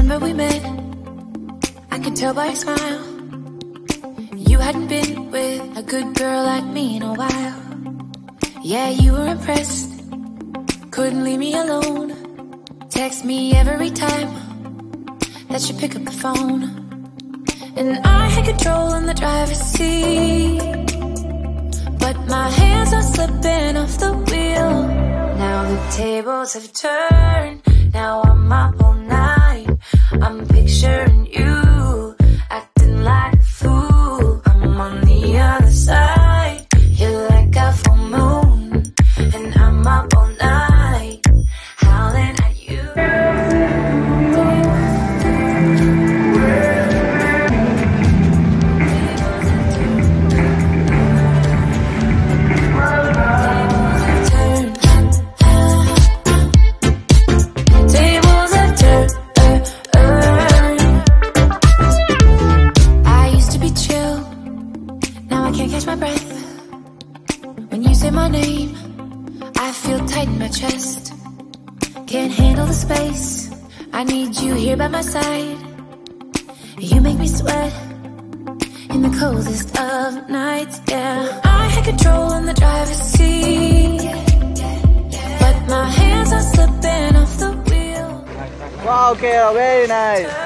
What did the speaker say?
Remember we met, I could tell by your smile. You hadn't been with a good girl like me in a while. Yeah, you were impressed, couldn't leave me alone. Text me every time that you pick up the phone. And I had control in the driver's seat, but my hands are slipping off the wheel. Now the tables have turned, now I'm up all night. I'm picturing you, acting like a fool. I'm on the other side, you're like a full moon, and I'm up all night, howling at you. Catch my breath when you say my name. I feel tight in my chest, can't handle the space. I need you here by my side. You make me sweat in the coldest of nights. Yeah, I had control in the driver's seat, but my hands are slipping off the wheel. Wow, okay, very nice.